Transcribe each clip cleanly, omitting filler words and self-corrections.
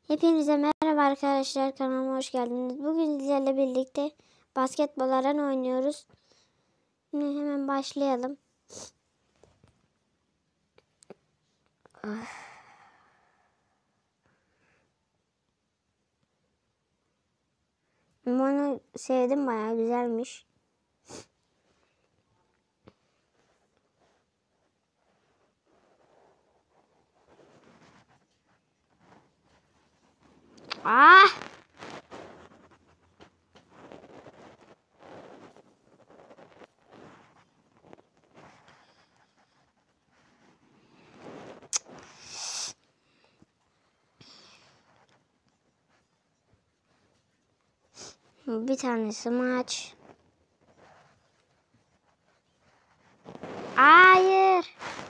Hepinize merhaba arkadaşlar, kanalıma hoş geldiniz. Bugün sizlerle birlikte basketbol arena oynuyoruz. Şimdi hemen başlayalım. Bunu sevdim, bayağı güzelmiş. Ah! Bir tanesi maç. Hayır.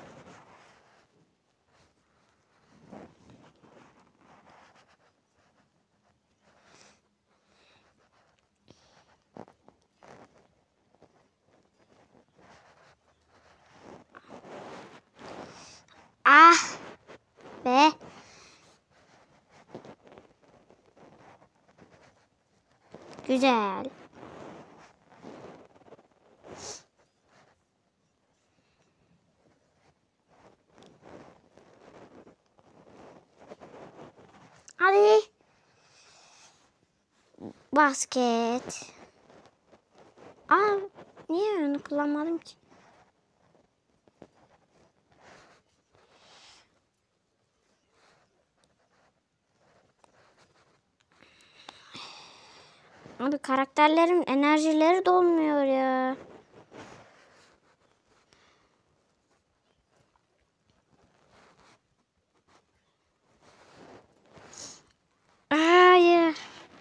Ah be. Güzel. Hadi. Basket. Niye onu kullanmadım ki? Abi karakterlerin enerjileri dolmuyor ya. Hayır.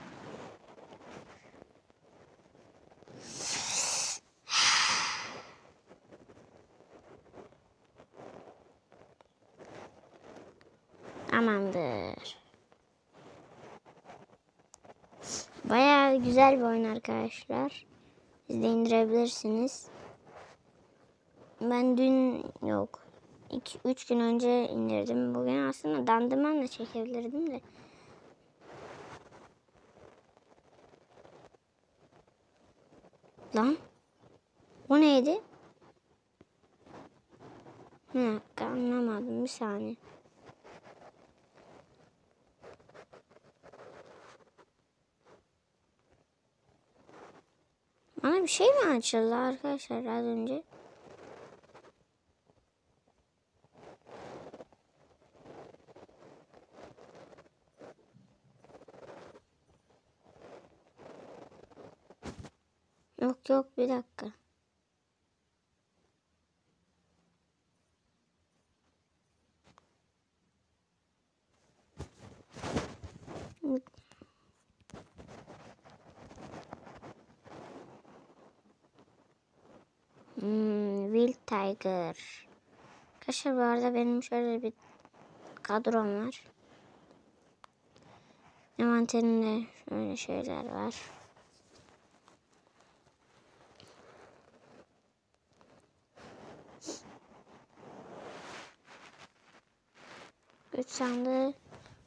Tamamdır. Bayağı güzel bir oyun arkadaşlar. Siz de indirebilirsiniz. Ben dün yok. 2-3 gün önce indirdim. Bugün aslında Dandıman'la çekebilirdim de. Lan. O neydi? Bir dakika, anlamadım, bir saniye. Bana bir şey mi açıldı arkadaşlar az önce? Yok, bir dakika. Wild Tiger. Arkadaşlar bu arada benim şöyle bir kadrom var. Envanterinde şöyle şeyler var. Güç sandığı.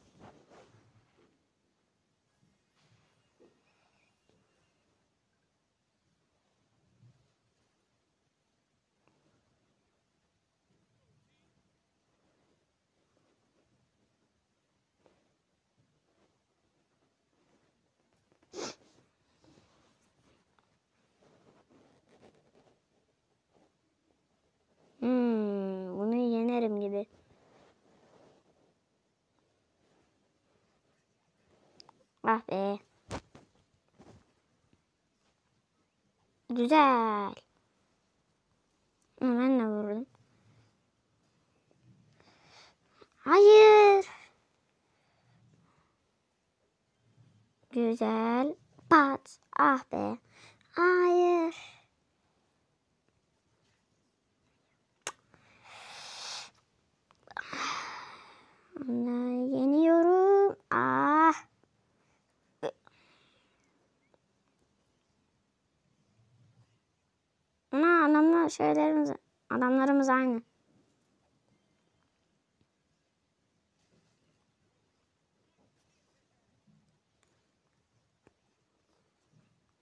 Bunu yenerim gibi. Ah be. Güzel. Ben de vurdum. Hayır. Güzel. Pat. Ah be. Hayır. Onu yeniyorum. Ah. Adamlarımız aynı.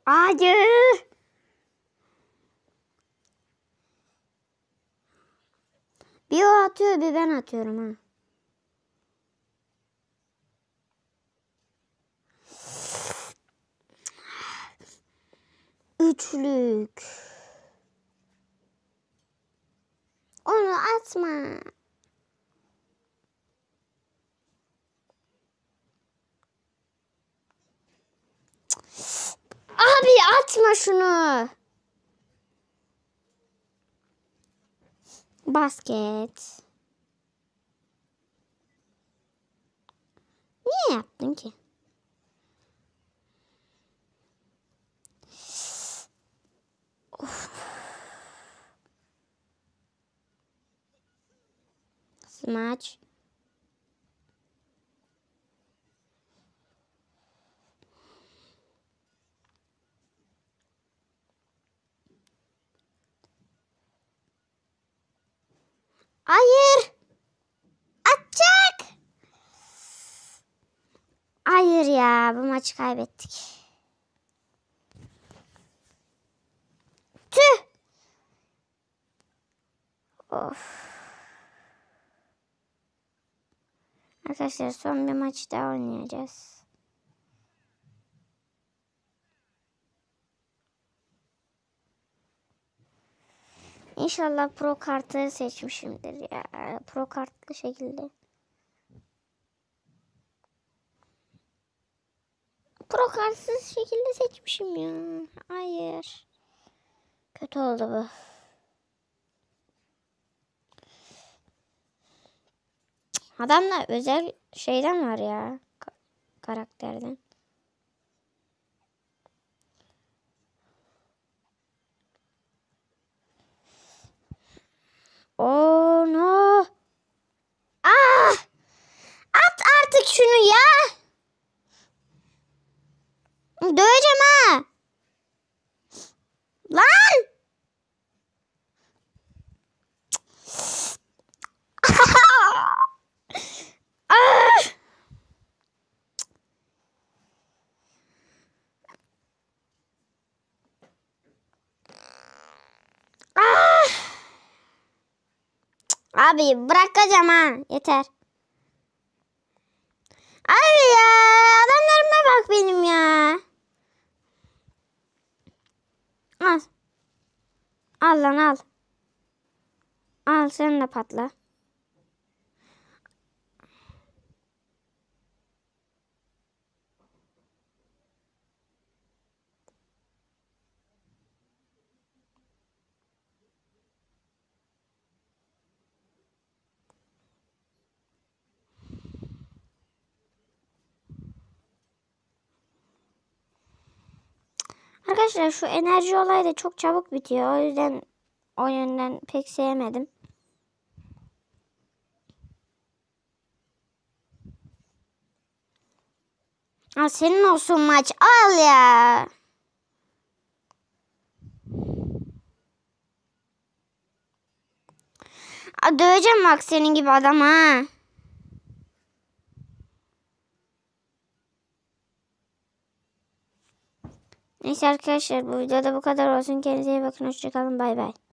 Hayır. Bir o atıyor bir ben atıyorum ha. Üçlük. Onu atma. Abi atma şunu. Basket. Niye yaptın ki? Of. Smaç. Hayır. Atacak. Hayır ya, bu maçı kaybettik. Tüh. Of. Arkadaşlar son bir maç daha oynayacağız. İnşallah pro kartı seçmişimdir ya. Pro kartlı şekilde. Pro kartsız şekilde seçmişim ya. Hayır. Kötü oldu bu. Adamda özel şeyden var ya. Karakterden. Oh no. Ah! At artık şunu ya. Döveceğim ha. Lan! Ah! Ah! Abi bırakacağım ha. Yeter. Abi ya. Adamlarıma bak benim ya. Al. Al lan al. Al sen de patla. Arkadaşlar şu enerji olayı da çok çabuk bitiyor. O yüzden o yönden pek sevmedim. Al senin olsun maç. Al ya. Döveceğim bak senin gibi adam ha. Neyse arkadaşlar bu videoda bu kadar olsun. Kendinize iyi bakın. Hoşçakalın. Bay bay.